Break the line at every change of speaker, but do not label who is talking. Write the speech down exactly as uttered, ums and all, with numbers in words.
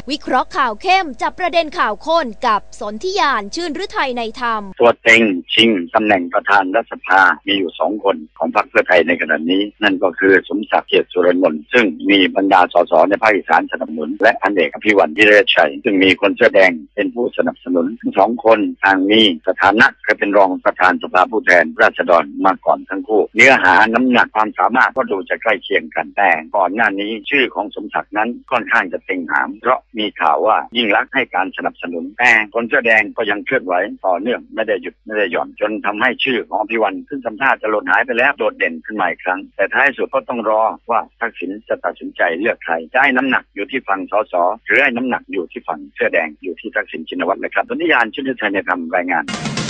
วิเคราะห์ข่าวเข้มจับประเด็นข่าวข้นกับสนธิยานชื่นฤทัยในธรรม
ตัวเต็งชิงตำแหน่งประธานรัฐสภามีอยู่สองคนของพรรคเพื่อไทยในขณะนี้นั่นก็คือสมศักดิ์เกียรติสุรนนท์ซึ่งมีบรรดาสสในภาคอีสานสนับสนุนและพันเอกอภิวันวิเรศชัยซึ่งมีคนเสื้อแดงเป็นผู้สนับสนุนทั้งสองคนทางมีสถานะเคยเป็นรองประธานสภาผู้แทนราษฎรมาก่อนทั้งคู่เนื้อหาน้ำหนักความสามารถก็ดูจะใกล้เคียงกันแต่ก่อนหน้านี้ชื่อของสมศักดิ์นั้นค่อนข้างจะเต็งหามเพราะมีข่าวว่ายิ่งลักษณ์ให้การสนับสนุนแต่คนเสื้อแดงก็ยังเคลื่อนไหวต่อเนื่องไม่ได้หยุดไม่ได้หย่อนจนทำให้ชื่อของอภิวันซึ่งทำท่าจะหล่นหายไปแล้วโดดเด่นขึ้นมาอีกครั้งแต่ท้ายสุดก็ต้องรอว่าทักษิณจะตัดสินใจเลือกใครจะให้น้ำหนักอยู่ที่ฝั่งสสหรือให้น้ำหนักอยู่ที่ฝั่งเสื้อแดงอยู่ที่ทักษิณชินวัตรนะครับสนธิยานชื่นฤทัยในธรรมรายงาน